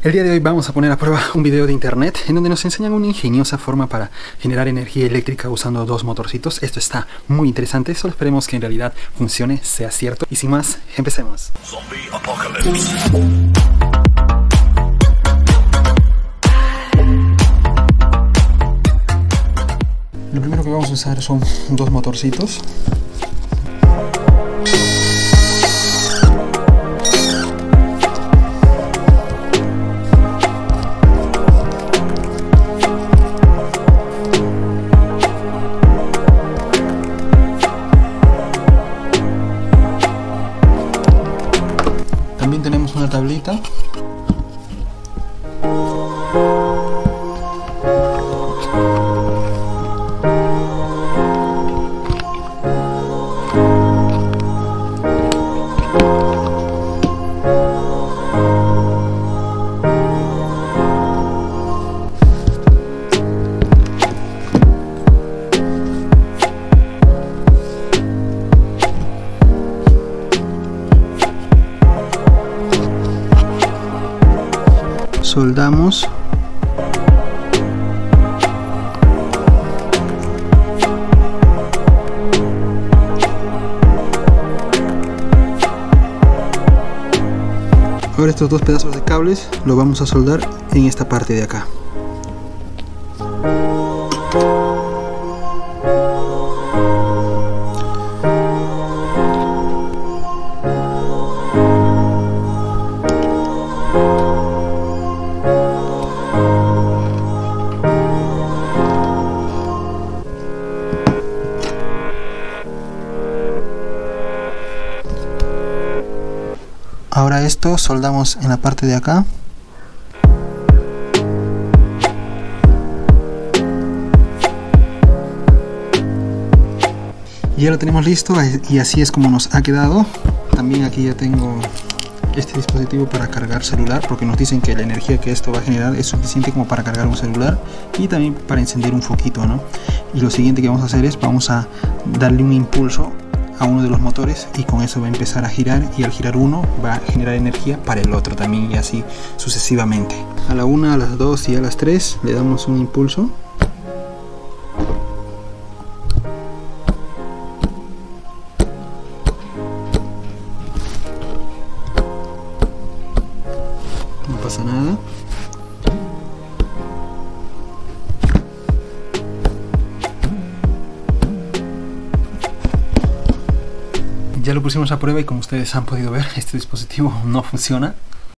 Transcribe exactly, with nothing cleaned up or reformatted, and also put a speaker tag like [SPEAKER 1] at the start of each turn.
[SPEAKER 1] El día de hoy vamos a poner a prueba un video de internet en donde nos enseñan una ingeniosa forma para generar energía eléctrica usando dos motorcitos. Esto está muy interesante, solo esperemos que en realidad funcione, sea cierto. Y sin más, empecemos. Zombie Apocalypse. Lo primero que vamos a usar son dos motorcitos. También tenemos una tablita. Soldamos. Ahora estos dos pedazos de cables los vamos a soldar en esta parte de acá. Ahora esto soldamos en la parte de acá. Y ya lo tenemos listo y así es como nos ha quedado. También aquí ya tengo este dispositivo para cargar celular, porque nos dicen que la energía que esto va a generar es suficiente como para cargar un celular y también para encender un foquito, ¿no? Y lo siguiente que vamos a hacer es vamos a darle un impulso a uno de los motores y con eso va a empezar a girar, y al girar uno va a generar energía para el otro también, y así sucesivamente. A la una, a las dos y a las tres le damos un impulso. No pasa nada. Ya lo pusimos a prueba y como ustedes han podido ver, este dispositivo no funciona.